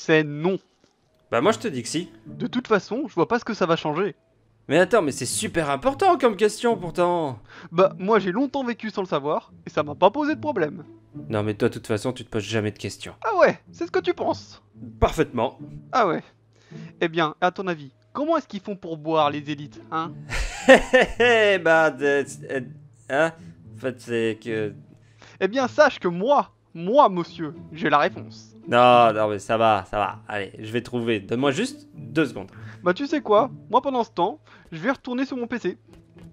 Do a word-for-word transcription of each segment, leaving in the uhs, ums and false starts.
c'est non. Bah moi je te dis que si. De toute façon, je vois pas ce que ça va changer. Mais attends, mais c'est super important comme question pourtant. Bah, moi j'ai longtemps vécu sans le savoir, et ça m'a pas posé de problème. Non mais toi de toute façon tu te poses jamais de questions. Ah ouais, c'est ce que tu penses. Parfaitement. Ah ouais. Eh bien, à ton avis, comment est-ce qu'ils font pour boire les élites, hein? Hé bah... de- euh, Hein. En fait c'est que... Eh bien, sache que moi, moi monsieur, j'ai la réponse. Non, non mais ça va, ça va. Allez, je vais trouver. Donne-moi juste deux secondes. Bah tu sais quoi, moi pendant ce temps, je vais retourner sur mon P C.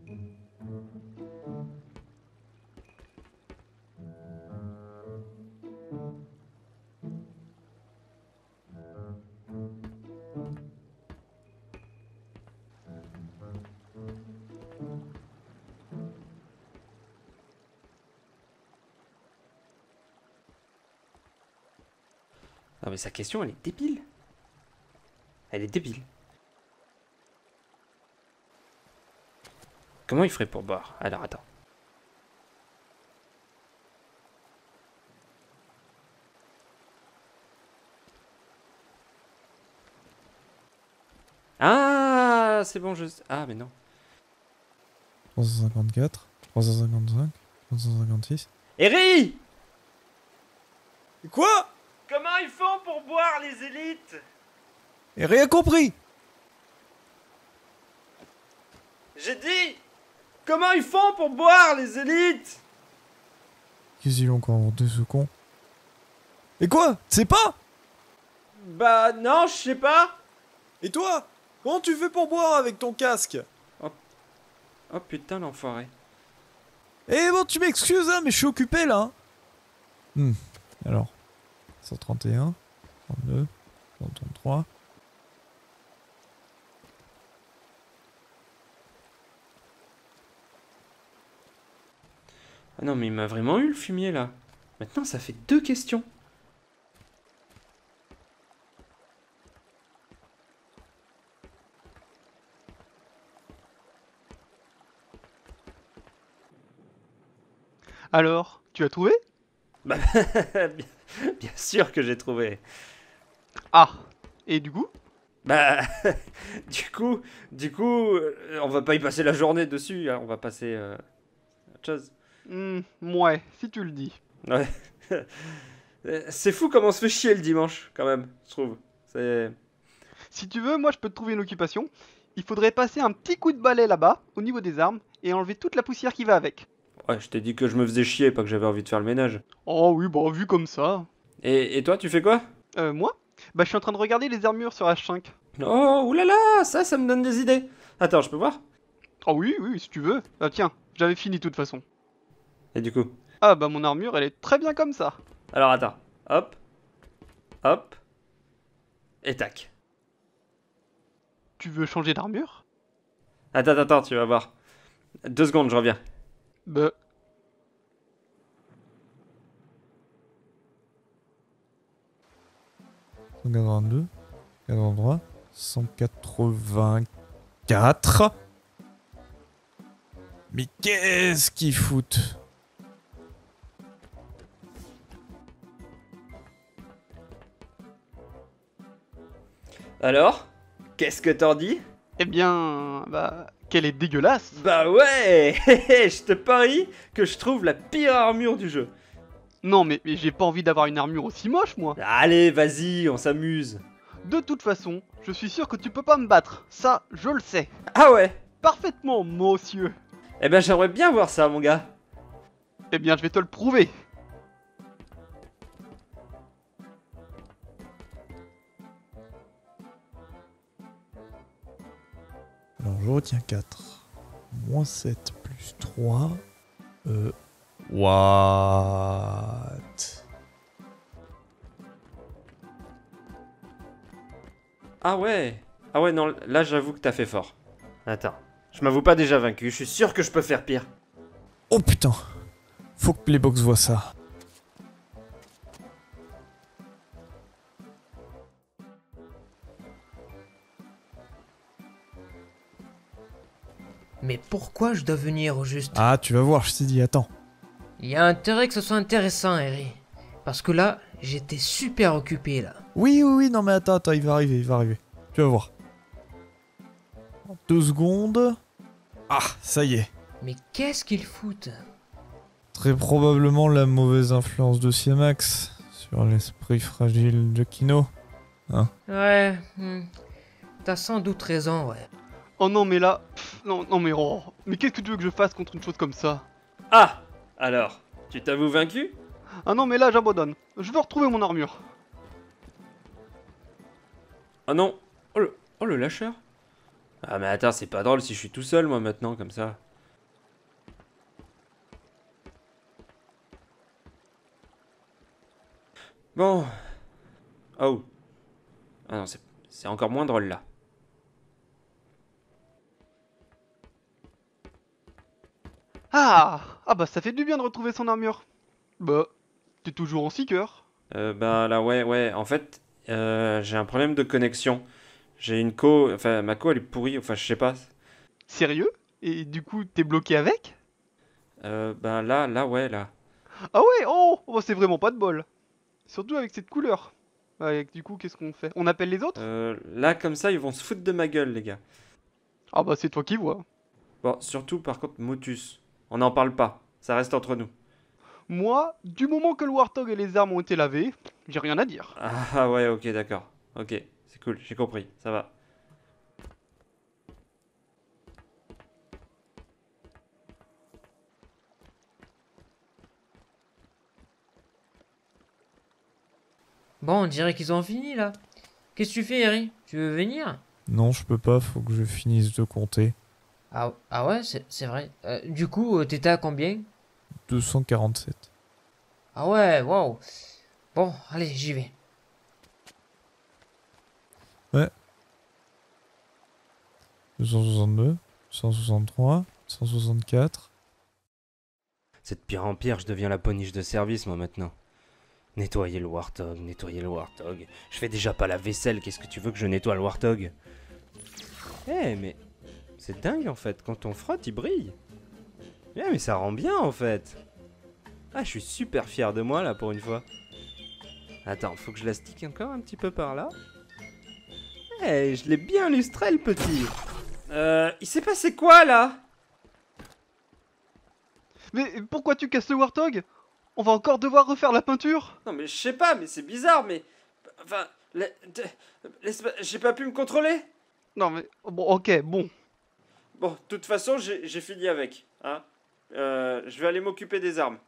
Non mais sa question elle est débile. Elle est débile. Comment il ferait pour boire? Alors attends. Ah, c'est bon, je... Ah, mais non. trois cent cinquante-quatre, trois cent cinquante-cinq, trois cent cinquante-six. Eri! Quoi? Comment ils font pour boire les élites? Et rien compris. J'ai dit! Comment ils font pour boire les élites? Qu'est-ce qu'ils ont encore inventé ce con? Et quoi? Tu sais pas? Bah non, je sais pas. Et toi? Comment tu fais pour boire avec ton casque? Oh putain l'enfoiré. Eh bon, tu m'excuses, hein, mais je suis occupé là. Hein. Hmm. Alors, cent trente et un, trente-deux, cent trente-trois. Ah non mais il m'a vraiment eu le fumier là. Maintenant ça fait deux questions. Alors, tu as trouvé? Bah bien, bien sûr que j'ai trouvé. Ah, et du coup? Bah du coup, du coup, euh, on va pas y passer la journée dessus, hein, on va passer euh, autre chose. Hmm, ouais, si tu le dis. Ouais. Euh, C'est fou comment on se fait chier le dimanche quand même, je trouve. C'est... Si tu veux, moi je peux te trouver une occupation. Il faudrait passer un petit coup de balai là-bas, au niveau des armes, et enlever toute la poussière qui va avec. Ouais, je t'ai dit que je me faisais chier, pas que j'avais envie de faire le ménage. Oh oui, bah vu comme ça. Et, et toi, tu fais quoi? Euh, moi? Bah je suis en train de regarder les armures sur H cinq. Oh, oulala, ça, ça me donne des idées. Attends, je peux voir? Oh oui, oui, si tu veux. Ah tiens, j'avais fini de toute façon. Et du coup? Ah bah mon armure, elle est très bien comme ça. Alors attends, hop, hop, et tac. Tu veux changer d'armure? Attends, attends, attends, tu vas voir. Deux secondes, je reviens. Bah... cent quatre-vingt-deux, quatre-vingt-trois, cent quatre-vingt-quatre. Mais qu'est-ce qu'ils foutent? Alors? Qu'est-ce que t'en dis? Eh bien... Bah... Qu'elle est dégueulasse. Bah ouais. Je te parie que je trouve la pire armure du jeu. Non mais, mais j'ai pas envie d'avoir une armure aussi moche moi. Allez, vas-y, on s'amuse. De toute façon, je suis sûr que tu peux pas me battre. Ça, je le sais. Ah ouais? Parfaitement, monsieur. Eh ben j'aimerais bien voir ça, mon gars. Eh bien, je vais te le prouver. Alors je retiens quatre. Moins sept plus trois. Euh. What? Ah ouais. Ah ouais, non, là j'avoue que t'as fait fort. Attends, je m'avoue pas déjà vaincu, je suis sûr que je peux faire pire. Oh putain! Faut que Playbox voit ça. Mais pourquoi je dois venir au juste? Ah, tu vas voir, je t'ai dit, attends. Il y a intérêt que ce soit intéressant, Harry. Parce que là, J'étais super occupé là. Oui, oui, oui, non mais attends, attends, il va arriver, il va arriver. Tu vas voir. Deux secondes. Ah, ça y est. Mais qu'est-ce qu'ils foutent? Très probablement la mauvaise influence de Siamax sur l'esprit fragile de Kino. Hein? Ouais, hmm, t'as sans doute raison, ouais. Oh non, mais là... pff, non, non, mais oh... Mais qu'est-ce que tu veux que je fasse contre une chose comme ça? Ah! Alors, tu t'avoues vaincu? Ah non, mais là, j'abandonne. Je veux retrouver mon armure. Oh non! Oh le, oh le lâcheur! Ah mais attends, c'est pas drôle si je suis tout seul moi maintenant comme ça. Bon. Oh. Ah non, c'est c'est encore moins drôle là. Ah! Ah bah ça fait du bien de retrouver son armure. Bah, t'es toujours en seeker. Euh, bah là ouais ouais, en fait, euh, j'ai un problème de connexion. J'ai une co, enfin ma co elle est pourrie, enfin je sais pas. Sérieux? Et du coup, t'es bloqué avec? Euh, bah là, là ouais là. Ah ouais, oh, oh, c'est vraiment pas de bol. Surtout avec cette couleur. Ouais, du coup, qu'est-ce qu'on fait? On appelle les autres? Euh, là comme ça ils vont se foutre de ma gueule les gars. Ah bah c'est toi qui vois. Bon, surtout par contre Motus. On n'en parle pas, ça reste entre nous. Moi, du moment que le Warthog et les armes ont été lavées, j'ai rien à dire. Ah ouais, ok, d'accord. Ok, c'est cool, j'ai compris, ça va. Bon, on dirait qu'ils ont fini là. Qu'est-ce que tu fais, Harry? Tu veux venir? Non, je peux pas, faut que je finisse de compter. Ah, ah ouais, c'est c'est vrai. Euh, du coup, euh, t'étais à combien? deux cent quarante-sept. Ah ouais, waouh. Bon, allez, j'y vais. deux cent soixante-deux, cent soixante-trois, cent soixante-quatre. C'est de pire en pire, je deviens la poniche de service moi maintenant. Nettoyer le Warthog, nettoyer le Warthog. Je fais déjà pas la vaisselle, qu'est-ce que tu veux que je nettoie le Warthog? Eh mais c'est dingue en fait, quand on frotte il brille. Eh mais ça rend bien en fait. Ah je suis super fier de moi là pour une fois. Attends, faut que je l'astique encore un petit peu par là. Eh, je l'ai bien lustré le petit. Euh, il s'est passé quoi là? Mais pourquoi tu casses le Warthog? On va encore devoir refaire la peinture? Non mais je sais pas, mais c'est bizarre, mais... Enfin, la- de- laisse pas- j'ai pas pu me contrôler. Non mais, bon, ok, bon. Bon, de toute façon, j'ai j'ai fini avec. Hein. Euh, je vais aller m'occuper des armes.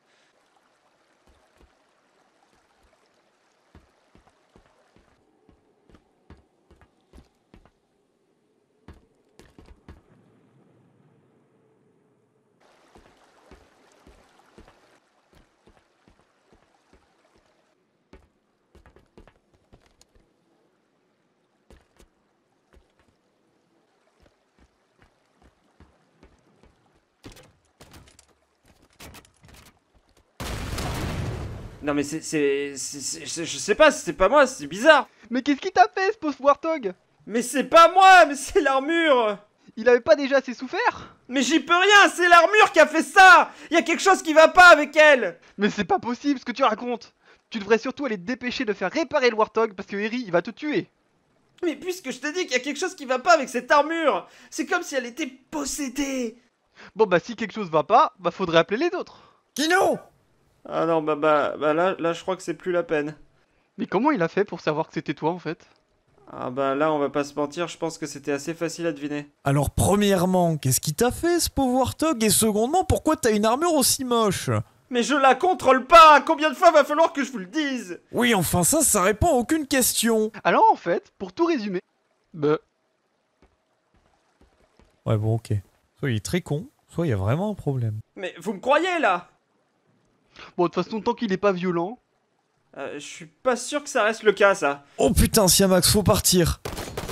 Non mais c'est... c'est- c'est- c'est- Je sais pas, c'est pas moi, c'est bizarre. Mais qu'est-ce qui t'a fait, ce pauvre Warthog? Mais c'est pas moi, mais c'est l'armure. Il avait pas déjà assez souffert? Mais j'y peux rien, c'est l'armure qui a fait ça. Il y a quelque chose qui va pas avec elle. Mais c'est pas possible ce que tu racontes. Tu devrais surtout aller te dépêcher de faire réparer le Warthog parce que Harry, il va te tuer. Mais puisque je te dis qu'il y a quelque chose qui va pas avec cette armure, c'est comme si elle était possédée. Bon bah si quelque chose va pas, bah faudrait appeler les autres. Kino! Ah non, bah, bah, bah là, là, je crois que c'est plus la peine. Mais comment il a fait pour savoir que c'était toi en fait? Ah bah là, on va pas se mentir, je pense que c'était assez facile à deviner. Alors premièrement, qu'est-ce qui t'a fait ce pauvre Warthog? Et secondement, pourquoi t'as une armure aussi moche? Mais je la contrôle pas. Combien de fois va falloir que je vous le dise? Oui, enfin ça, ça répond à aucune question. Alors en fait, pour tout résumer, bah... Ouais bon ok. Soit il est très con, soit il y a vraiment un problème. Mais vous me croyez là? Bon, de toute façon, tant qu'il est pas violent... euh, Je suis pas sûr que ça reste le cas, ça. Oh putain, Siamax, faut partir.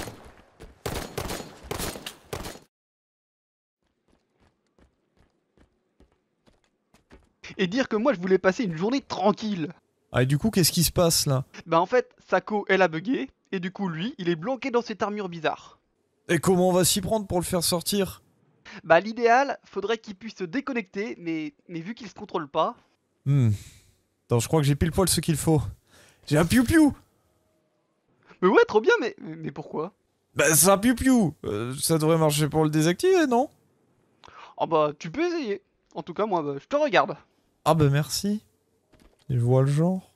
Et dire que moi je voulais passer une journée tranquille. Ah et du coup, qu'est-ce qui se passe là? Bah en fait, Sako, elle a bugué, et du coup lui, il est bloqué dans cette armure bizarre. Et comment on va s'y prendre pour le faire sortir? Bah l'idéal, faudrait qu'il puisse se déconnecter, mais, mais vu qu'il se contrôle pas... Hmm. Attends, je crois que j'ai pile poil ce qu'il faut. J'ai un piou-piou. Mais ouais, trop bien, mais, mais pourquoi? Bah c'est un piou-piou. Euh, ça devrait marcher pour le désactiver, non? Ah bah, tu peux essayer. En tout cas, moi, bah, je te regarde. Ah bah merci. Je vois le genre.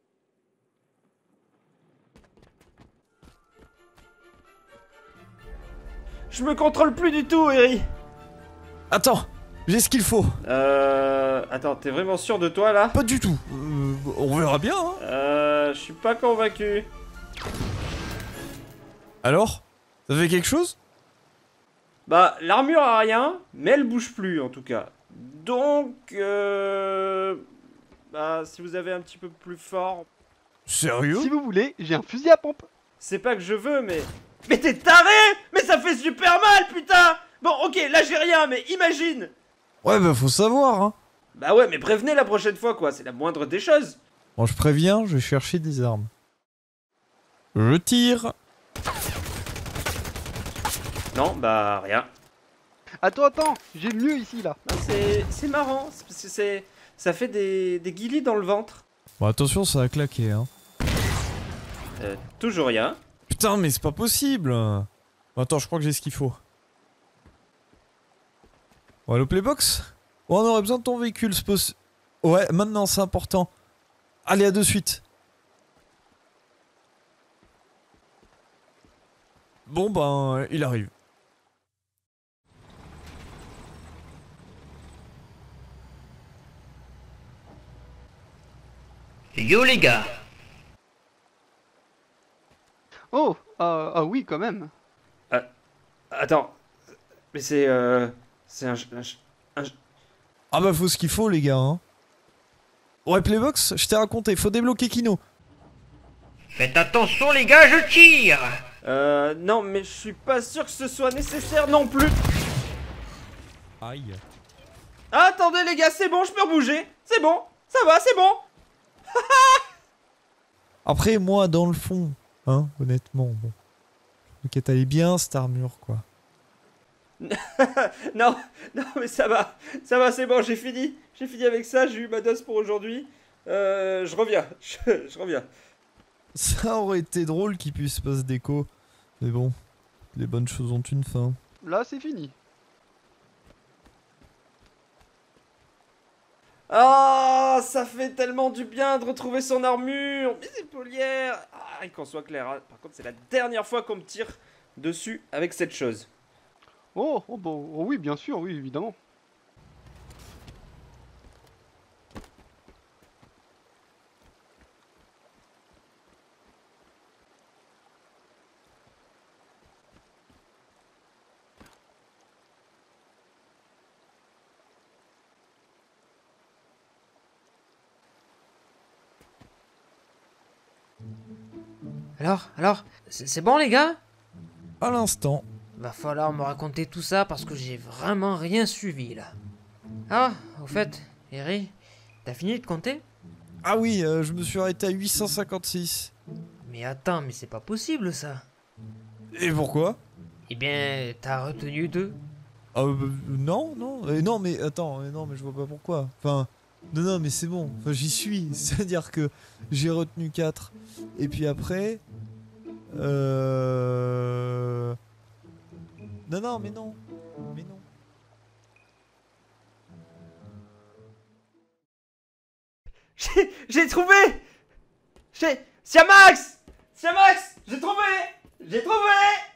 Je me contrôle plus du tout, Eri. Attends, j'ai ce qu'il faut. Euh... Attends, t'es vraiment sûr de toi, là? Pas du tout. Euh, on verra bien, hein. Euh... Je suis pas convaincu. Alors? Ça fait quelque chose? Bah, l'armure a rien, mais elle bouge plus, en tout cas. Donc... Euh... Bah, si vous avez un petit peu plus fort... Sérieux? Si vous voulez, j'ai un fusil à pompe. C'est pas que je veux, mais... Mais t'es taré! Mais ça fait super mal, putain! Bon, ok, là j'ai rien, mais imagine! Ouais bah faut savoir, hein. Bah ouais, mais prévenez la prochaine fois, quoi, c'est la moindre des choses. Bon, je préviens, je vais chercher des armes. Je tire. Non, bah rien. Attends, attends, j'ai mieux ici, là. Non, c'est... c'est marrant, c'est... c'est- ça fait des... des guilis dans le ventre. Bon attention, ça a claqué, hein. Euh, toujours rien. Putain, mais c'est pas possible. Bon, attends, je crois que j'ai ce qu'il faut. Bon, allo Playbox? Oh, on aurait besoin de ton véhicule, c'est possi- Ouais, maintenant, c'est important. Allez, à de suite. Bon, ben, il arrive. Yo les gars. Oh, ah ah oui, quand même. Attends, mais c'est... euh... c'est un... un... Ah bah, faut ce qu'il faut, les gars, hein. Ouais, Playbox, je t'ai raconté, faut débloquer Kino. Faites attention les gars, je tire. Euh... Non, mais je suis pas sûr que ce soit nécessaire non plus. Aïe. Ah, attendez les gars, c'est bon, je peux rebouger. C'est bon, ça va, c'est bon. Après, moi, dans le fond, hein, honnêtement, bon. Ok, t'allais bien cette armure, quoi. Non, non, mais ça va, ça va, c'est bon, j'ai fini. J'ai fini avec ça, j'ai eu ma dose pour aujourd'hui. Euh, je reviens, je, je reviens. Ça aurait été drôle qu'il puisse pas se déco. Mais bon, les bonnes choses ont une fin. Là, c'est fini. Ah, ça fait tellement du bien de retrouver son armure, mes épaulières. Ah, et qu'on soit clair, hein. Par contre, c'est la dernière fois qu'on me tire dessus avec cette chose. Oh, oh, bon, oh oui, bien sûr, oui, évidemment. Alors, alors, c'est c'est bon les gars? À l'instant. Va falloir me raconter tout ça parce que j'ai vraiment rien suivi là. Ah, au fait, Eri, t'as fini de compter? Ah oui, euh, je me suis arrêté à huit cent cinquante-six. Mais attends, mais c'est pas possible ça. Et pourquoi? Eh bien, t'as retenu deux. Ah euh, non, non, euh, non mais attends, euh, non mais je vois pas pourquoi. Enfin, non non mais c'est bon, enfin, j'y suis. C'est-à-dire que j'ai retenu quatre. Et puis après... Euh... Non non mais non, mais non. J'ai j'ai trouvé. J'ai... Siamax Siamax J'ai trouvé. J'ai trouvé.